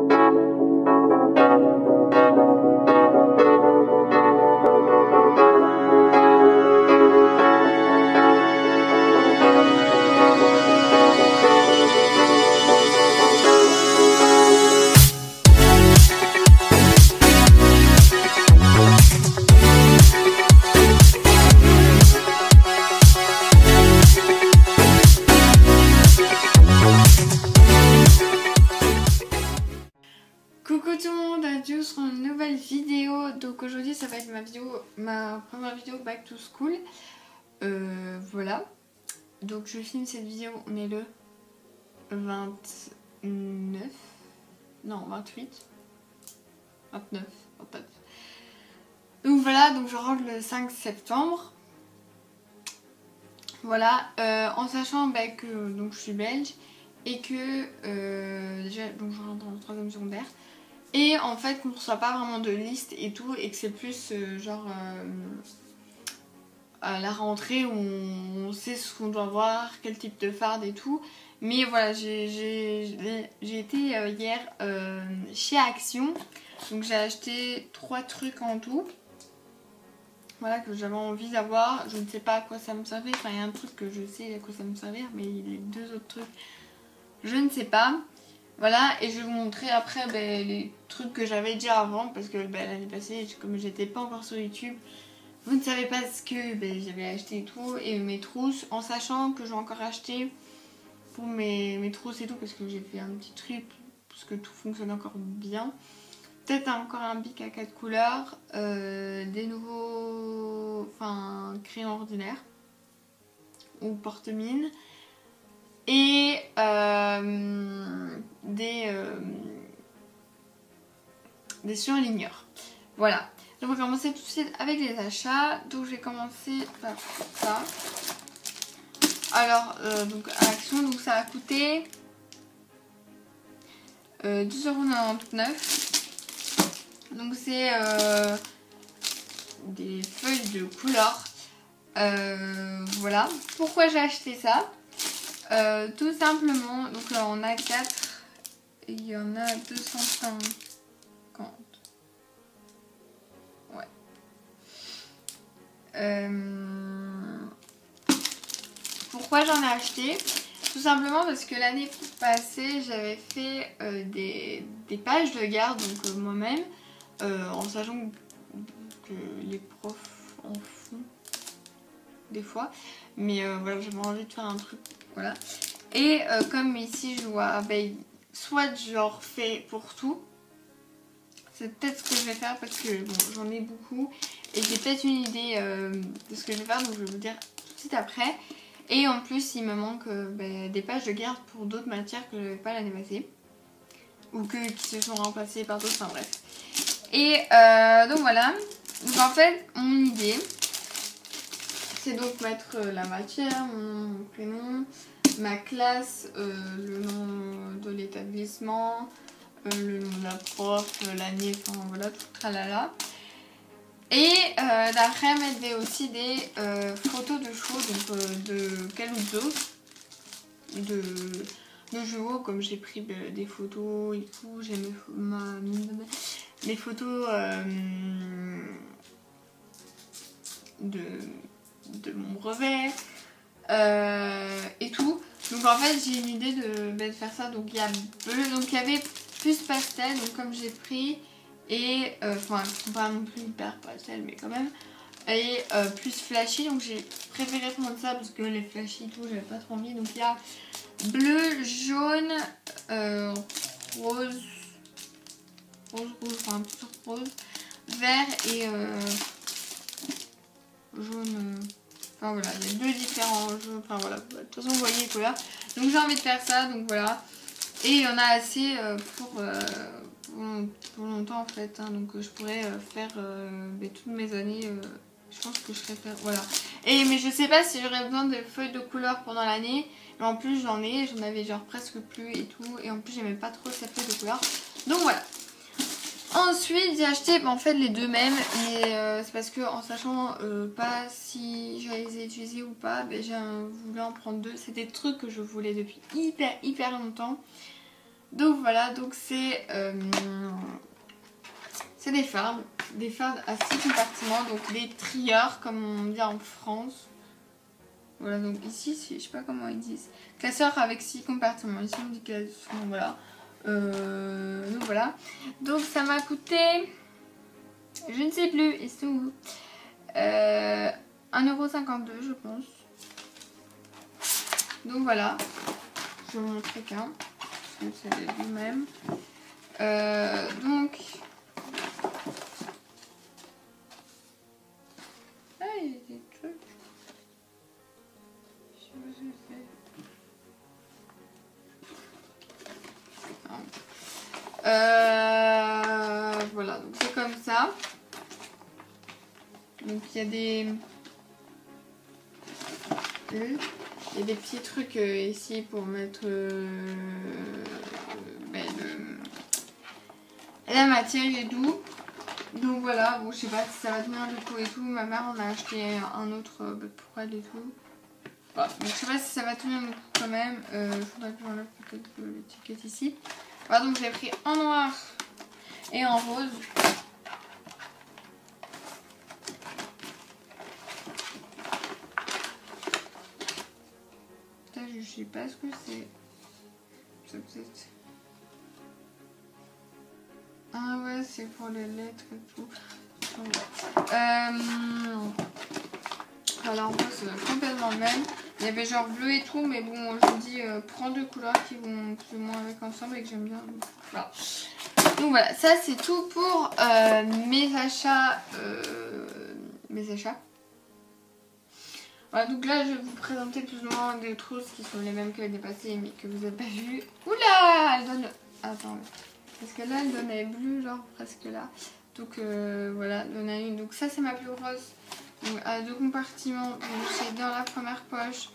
Coucou tout le monde, adieu sur une nouvelle vidéo. Donc aujourd'hui ça va être ma première vidéo back to school. Voilà. Donc je filme cette vidéo, on est le 29. Non, 28. 29. Donc voilà, donc je rentre le 5 septembre. Voilà, en sachant que donc, je suis belge et que déjà donc je rentre dans le 3e secondaire. Et en fait qu'on ne reçoit pas vraiment de liste et tout, et que c'est plus à la rentrée où on sait ce qu'on doit voir, quel type de farde et tout. Mais voilà, j'ai été hier chez Action, donc j'ai acheté 3 trucs en tout. Voilà, que j'avais envie d'avoir. Je ne sais pas à quoi ça me servait, enfin il y a un truc que je sais à quoi ça me servir, mais les 2 autres trucs, je ne sais pas. Voilà, et je vais vous montrer après les trucs que j'avais déjà avant, parce que l'année passée, comme j'étais pas encore sur YouTube, vous ne savez pas ce que j'avais acheté et tout, et mes trousses, en sachant que j'ai encore acheté pour mes trousses et tout, parce que j'ai fait un petit truc, parce que tout fonctionne encore bien. Peut-être encore un bic à 4 couleurs, des nouveaux crayons ordinaires, ou porte-mine. Et des surligneurs. Voilà. Donc on va commencer tout de suite avec les achats. Donc je vais commencer par ça. Alors donc à Action, donc ça a coûté 12,99 €. Donc c'est des feuilles de couleur. Voilà. Pourquoi j'ai acheté ça? Tout simplement, donc là on a 4 et il y en a 250. Ouais. Pourquoi j'en ai acheté? Tout simplement parce que l'année passée j'avais fait des pages de garde, donc moi-même, en sachant que les profs en font des fois, mais voilà, j'avais envie de faire un truc, voilà. Et comme ici je vois soit genre fait pour tout, c'est peut-être ce que je vais faire, parce que bon, j'en ai beaucoup et j'ai peut-être une idée de ce que je vais faire, donc je vais vous dire tout de suite après. Et en plus il me manque des pages de garde pour d'autres matières que je n'avais pas l'année passée, ou qui se sont remplacées par d'autres, enfin bref. Et donc voilà, donc en fait mon idée c'est donc mettre la matière, mon nom, mon prénom, ma classe, le nom de l'établissement, le nom de la prof, l'année, enfin voilà, tout tralala. Et d'après mettre aussi des photos de show, donc de quel ou d'autres, de jumeaux, comme j'ai pris des photos et tout, j'ai mes photos de mon brevet et tout. Donc en fait j'ai une idée de faire ça. Donc il y a bleu, donc il y avait plus pastel, donc comme j'ai pris, et enfin pas non plus hyper pastel mais quand même, et plus flashy, donc j'ai préféré prendre ça parce que les flashy et tout j'avais pas trop envie. Donc il y a bleu, jaune, rose, enfin plutôt rose, vert et jaune. Enfin voilà, il y a 2 différents jeux, enfin voilà, de toute façon vous voyez les couleurs. Donc j'ai envie de faire ça, donc voilà. Et il y en a assez pour longtemps en fait, hein. Donc je pourrais faire toutes mes années, je pense que je serais faire, voilà. Mais je sais pas si j'aurais besoin de feuilles de couleur pendant l'année, mais en plus j'en avais genre presque plus et tout, et en plus j'aimais pas trop ces feuilles de couleur. Donc voilà. Ensuite j'ai acheté en fait les deux mêmes, mais c'est parce que en sachant pas si je les ai utilisés ou pas, j'ai voulu en prendre 2. C'est des trucs que je voulais depuis hyper longtemps. Donc voilà, donc c'est des fardes à 6 compartiments, donc des trieurs comme on dit en France. Voilà, donc ici, je sais pas comment ils disent. Classeur avec 6 compartiments. Ici, on dit classeur, voilà. Donc voilà. Donc ça m'a coûté, je ne sais plus, ils sont où, 1,52 € je pense. Donc voilà. Je vais vous montrer qu'un. Parce que c'est lui-même. Donc. Ah, il y a des trucs. Je sais pas ce que c'est. Voilà, donc c'est comme ça. Donc il y a des petits trucs ici pour mettre la matière et tout. Donc voilà, bon je sais pas si ça va tenir le coup et tout. Ma mère en a acheté un autre pour elle et tout. Voilà. Donc je sais pas si ça va tenir le coup quand même. Faudrait que j'enlève peut-être l'étiquette ici. Voilà, donc j'ai pris en noir et en rose. Je sais pas ce que c'est. C'est peut-être. Ah ouais, c'est pour les lettres et tout. Alors moi c'est complètement le même. Il y avait genre bleu et tout, mais bon je me dis prends deux couleurs qui vont plus ou moins avec ensemble et que j'aime bien. Voilà. Donc voilà, ça c'est tout pour mes achats. Voilà, donc là je vais vous présenter plus ou moins des trousses qui sont les mêmes que l'année passée mais que vous n'avez pas vu. Oula, elle donne. Attends, parce que là elle donnait bleu genre presque là. Donc voilà, on a une. Donc ça c'est ma plus grosse. Donc à 2 compartiments. Donc j'ai dans la première poche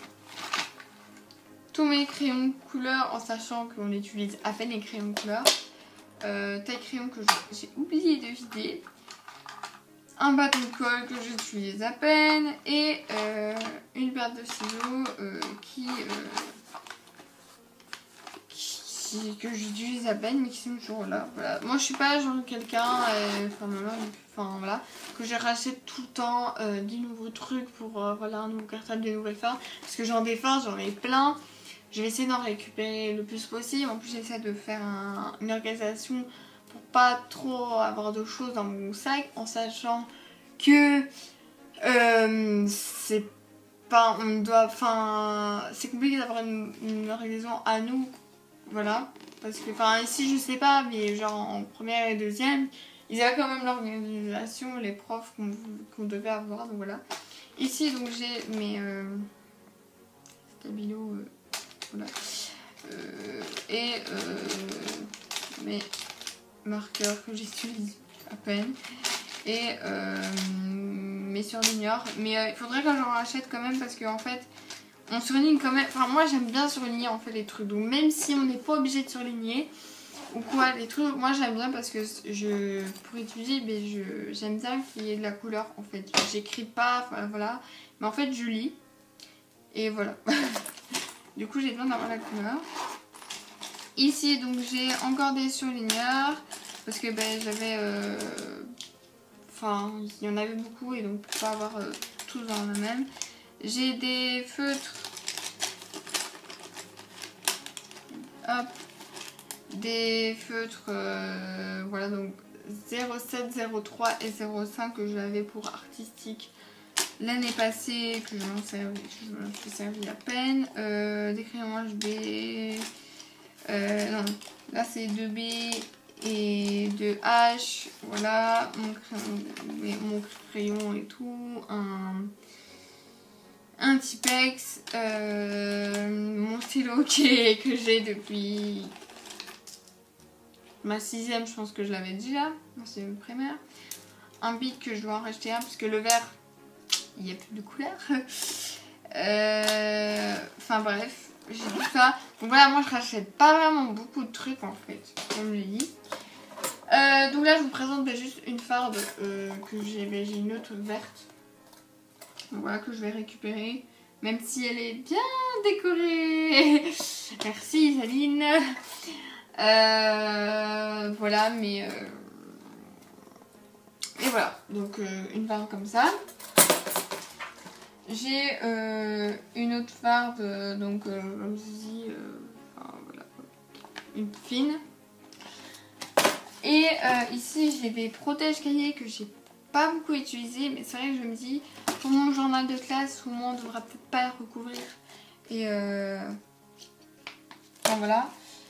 tous mes crayons couleur en sachant qu'on utilise à peine les crayons couleur. Taille crayon que j'ai oublié de vider. Un bâton de colle que j'utilise à peine et une paire de ciseaux que j'utilise à peine mais qui sont toujours là. Voilà. Moi je suis pas genre quelqu'un voilà, que je rachète tout le temps des nouveaux trucs pour voilà, un nouveau cartable, des nouvelles fardes parce que j'en ai j'en ai plein. Je vais essayer d'en récupérer le plus possible. En plus j'essaie de faire une organisation pour pas trop avoir de choses dans mon sac en sachant que c'est pas c'est compliqué d'avoir une organisation à nous, voilà, parce que ici je sais pas mais genre en première et deuxième ils avaient quand même l'organisation, les profs qu'on devait avoir, donc voilà. Ici donc j'ai mes stabilos, voilà, et mes marqueurs que j'utilise à peine et mes surligneurs, mais il faudrait que j'en rachète quand même parce qu'en fait on surligne quand même, moi j'aime bien surligner en fait les trucs, donc même si on n'est pas obligé de surligner ou quoi, les trucs, moi j'aime bien parce que pour étudier, j'aime bien qu'il y ait de la couleur en fait, j'écris pas, voilà, mais en fait je lis et voilà. Du coup j'ai besoin d'avoir la couleur. Ici donc j'ai encore des surligneurs parce que j'avais il y en avait beaucoup et donc pour pas avoir tous dans la même. J'ai des feutres. Hop. Des feutres, voilà, donc 07, 03 et 05 que j'avais pour artistique l'année passée, que je m'en suis servi à peine. Des crayons HB. Non, là c'est 2B et 2H. Voilà, mon crayon et tout. Un Tipex. Mon stylo que j'ai depuis ma 6ème, je pense que je l'avais déjà. C'est une primaire. Un bic que je dois en racheter un parce que le vert, il n'y a plus de couleur. Bref, j'ai tout ça. Donc voilà, moi je rachète pas vraiment beaucoup de trucs en fait, comme je l'ai dit. Donc là je vous présente juste une farde que j'ai une autre verte. Donc voilà, que je vais récupérer. même si elle est bien décorée. Merci Saline. Voilà, mais... Et voilà, donc une farde comme ça. J'ai une autre farde, donc comme ceci, enfin, voilà, une fine. Et ici j'ai des protège-cahiers que j'ai pas beaucoup utilisés, mais c'est vrai que je me dis, pour mon journal de classe, au moins on ne devra peut-être pas le recouvrir. Et enfin, voilà.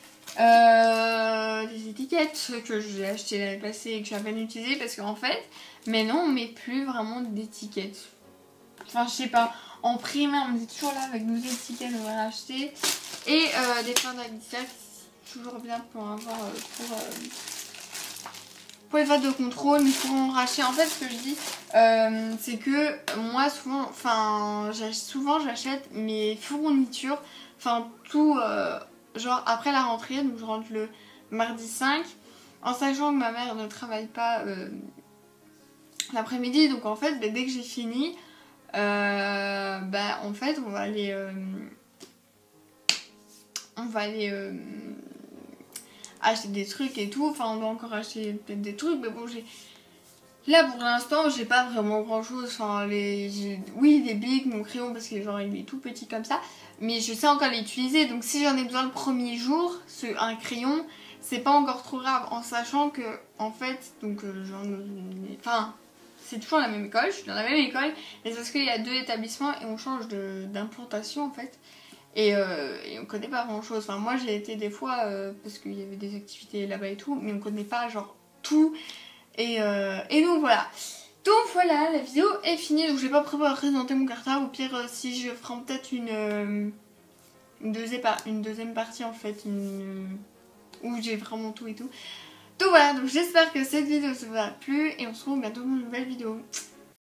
Des étiquettes que j'ai achetées l'année passée et que j'ai à peine utilisées parce qu'en fait, maintenant on met plus vraiment d'étiquettes. Enfin, je sais pas, en primaire on est toujours là avec nos étiquettes, on va racheter. Et des fardes à glycère, c'est toujours bien pour avoir pour les fardes de contrôle, mais pour en racheter. En fait, ce que je dis, c'est que moi souvent, enfin, souvent j'achète mes fournitures, enfin tout. Genre après la rentrée, donc je rentre le mardi 5, en sachant que ma mère ne travaille pas l'après-midi, donc en fait dès que j'ai fini, en fait on va aller acheter des trucs et tout, enfin on doit encore acheter peut-être des trucs, mais bon là pour l'instant j'ai pas vraiment grand chose, enfin oui des bics, mon crayon parce que genre il est tout petit comme ça, mais je sais encore l'utiliser, donc si j'en ai besoin le premier jour, un crayon, c'est pas encore trop grave, en sachant que en fait, donc enfin c'est toujours la même école, je suis dans la même école, mais c'est parce qu'il y a 2 établissements et on change d'implantation en fait. Et on connaît pas grand chose, enfin moi j'ai été des fois parce qu'il y avait des activités là-bas et tout, mais on connaît pas genre tout. Et donc voilà. Donc voilà, la vidéo est finie. Donc je vais pas prévoir à présenter mon cartable. Au pire, si je ferai peut-être une deuxième partie en fait. Où j'ai vraiment tout et tout. Donc voilà, donc j'espère que cette vidéo vous a plu. Et on se retrouve bientôt dans une nouvelle vidéo.